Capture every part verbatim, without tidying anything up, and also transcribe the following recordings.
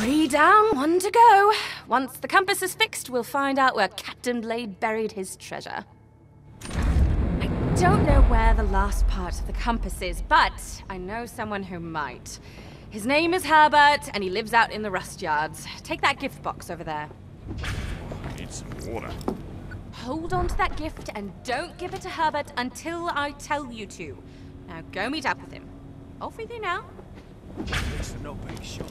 Three down, one to go. Once the compass is fixed, we'll find out where Captain Blade buried his treasure. I don't know where the last part of the compass is, but I know someone who might. His name is Herbert, and he lives out in the rust yards. Take that gift box over there. I need some water. Hold on to that gift and don't give it to Herbert until I tell you to. Now go meet up with him. Off with you now. It's no big shot.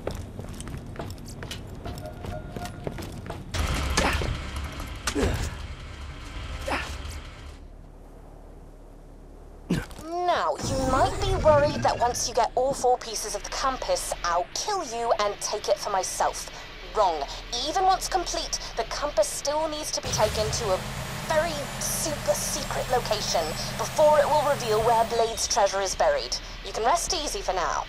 Now, you might be worried that once you get all four pieces of the compass, I'll kill you and take it for myself. Wrong. Even once complete, the compass still needs to be taken to a very super secret location before it will reveal where Blade's treasure is buried. You can rest easy for now.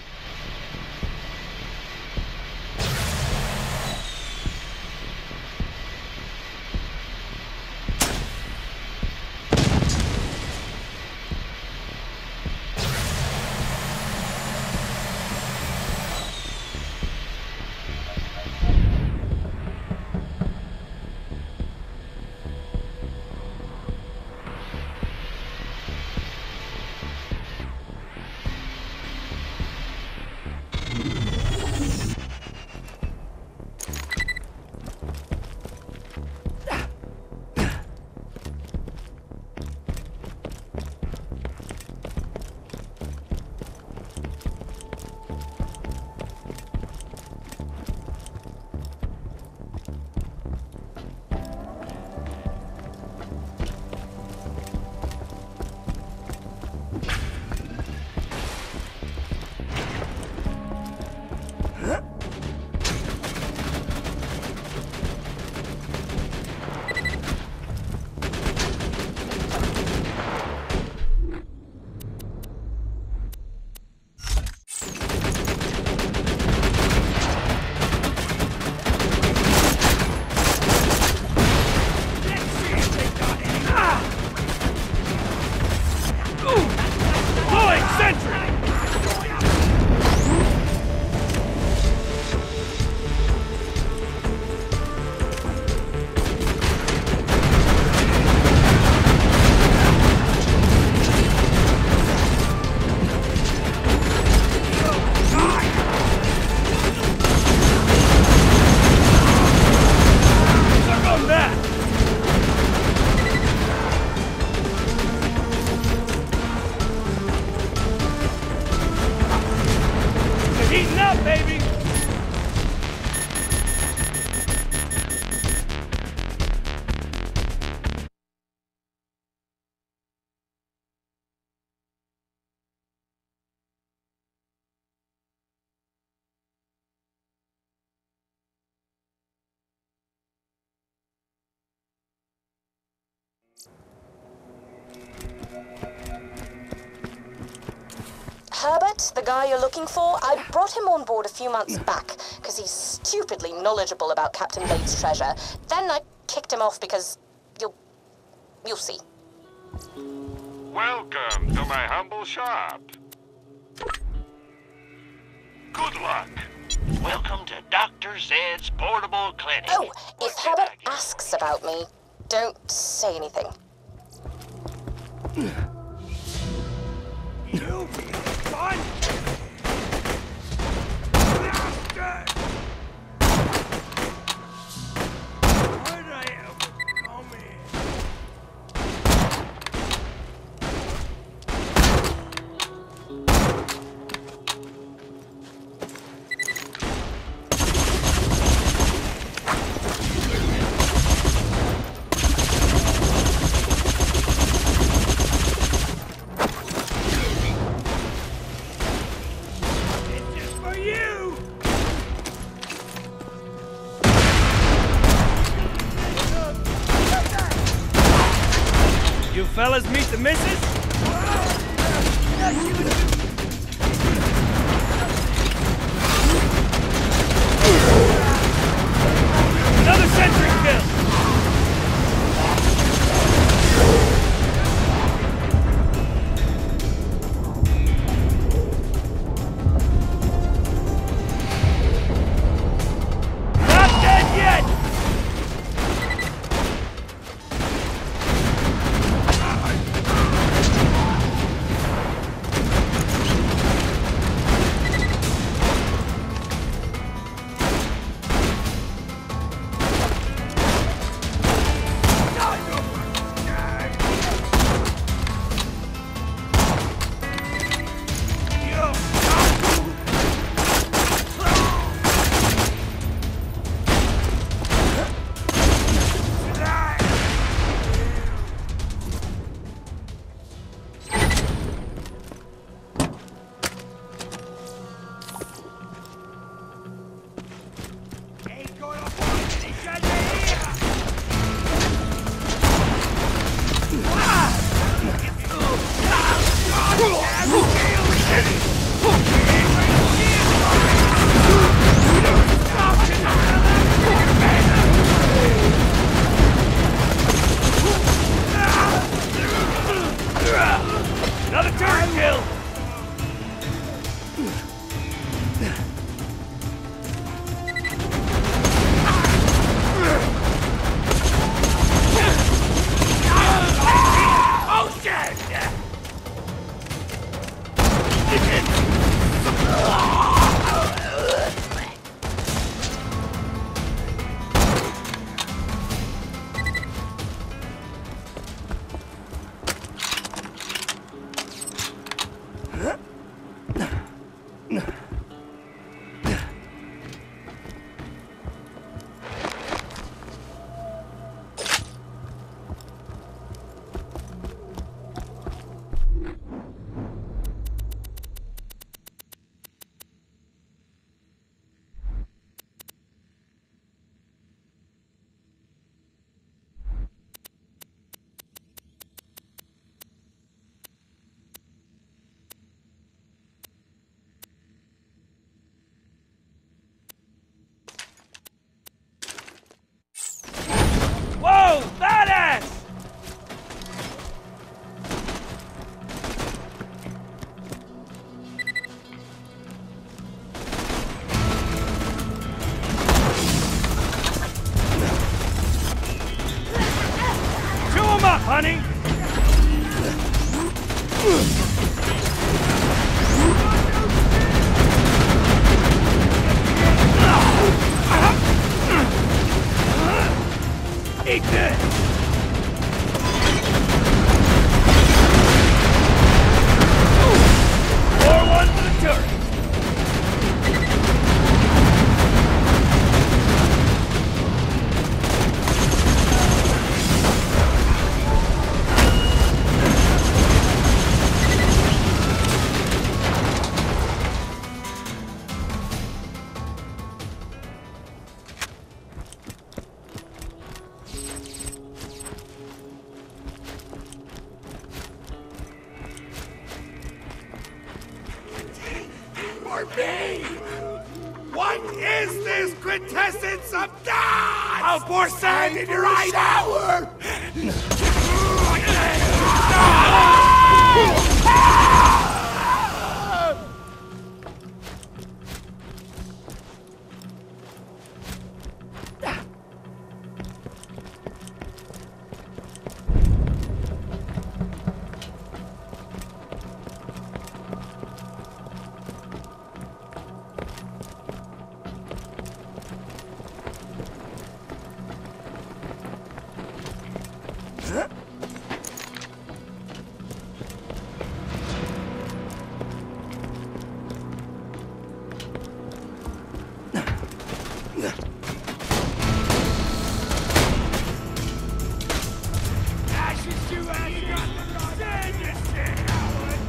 Herbert, the guy you're looking for, I brought him on board a few months back because he's stupidly knowledgeable about Captain Blade's treasure. Then I kicked him off because you'll... you'll see. Welcome to my humble shop. Good luck. Welcome to Doctor Zed's portable clinic. Oh, if Herbert asks about me, don't say anything. You fun! Why did I ever come here? You fellas meet the missus? Another sentry kill! kill! Oh, shit! Whoa! Badass! Chew him up, honey! Eat this! More one for the turret! For me! What is this quintessence of God? I'll pour sand in your eye shower! Ashes you have got the sand, you sick coward!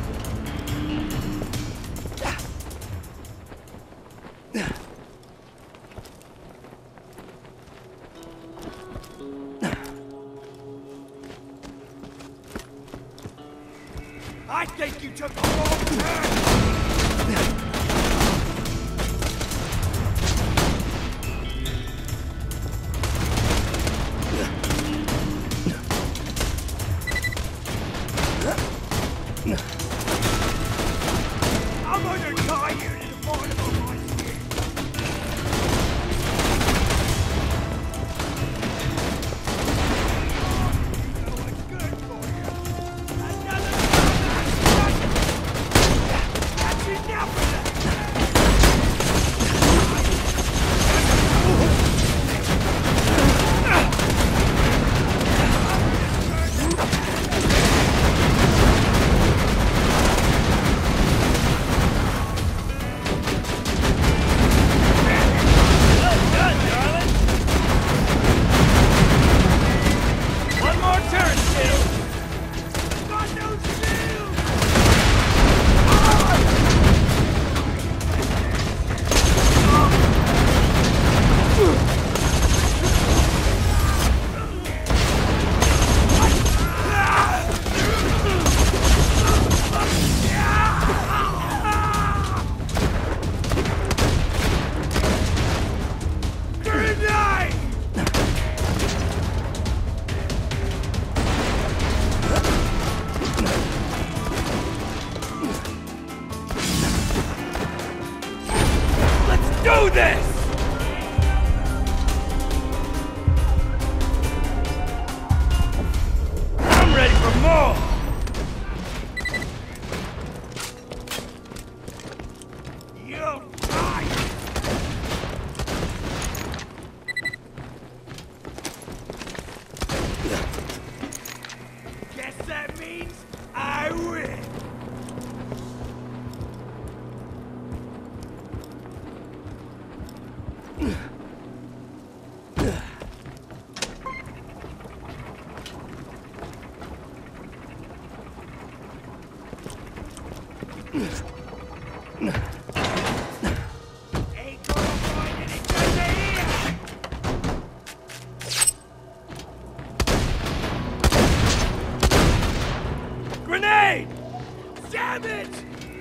I think you took a wrong turn! I'm gonna tie you to the bottom of my skin! You know what's good for you? Another... That's enough of that! do this! I'm ready for more! You'll die! Guess that means I win! Ain't gonna find any treasure here! Grenade! Damn it!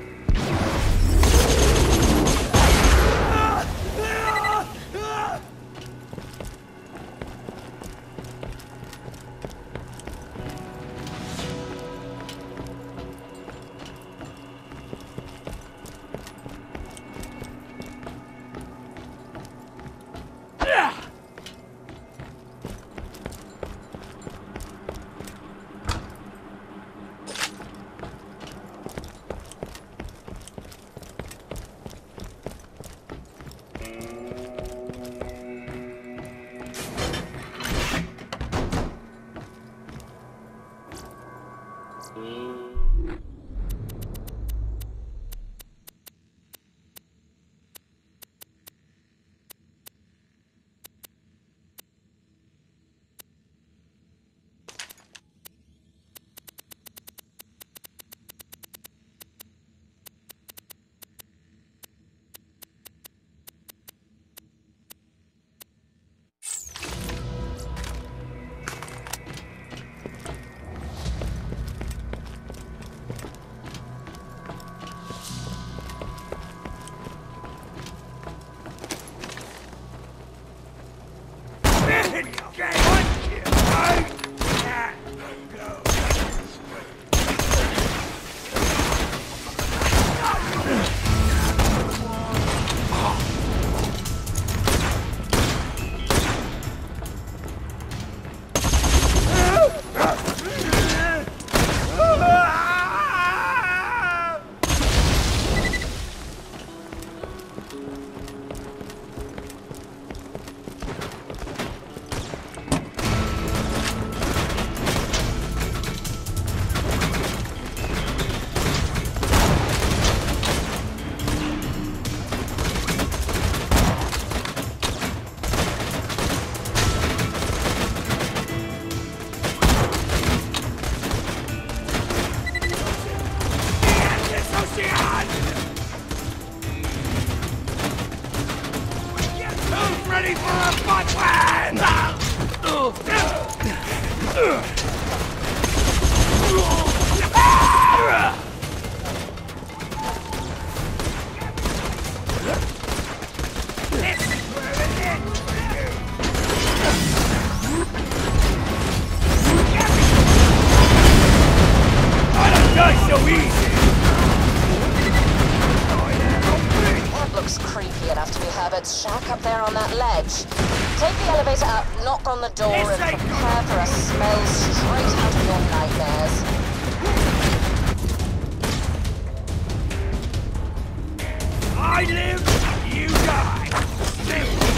Ready for a butt wham! This is where it ends for you! I don't die so easy! That looks creepy enough to be Herbert's shack up there on that ledge. Take the elevator up, knock on the door, and prepare for a smell straight out of your nightmares. I live, you die! Simple!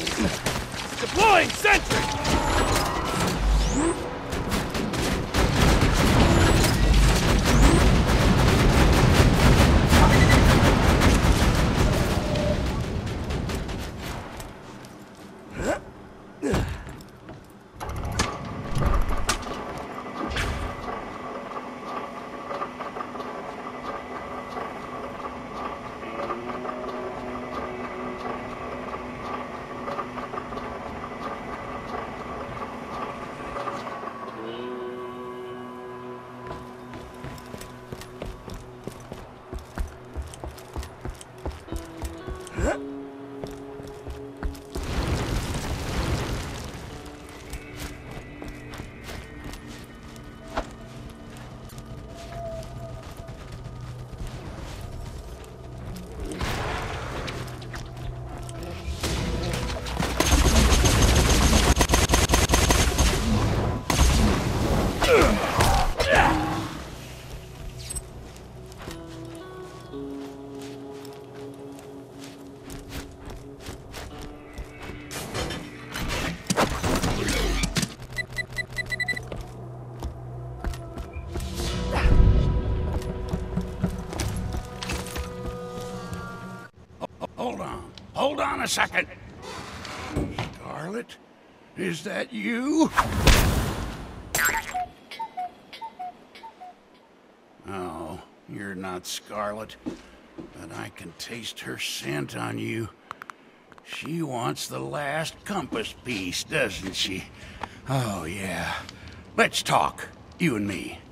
Deploying sentry! Hold on. Hold on a second. Scarlet? Is that you? Oh, you're not Scarlet, but I can taste her scent on you. She wants the last compass piece, doesn't she? Oh, yeah. Let's talk, you and me.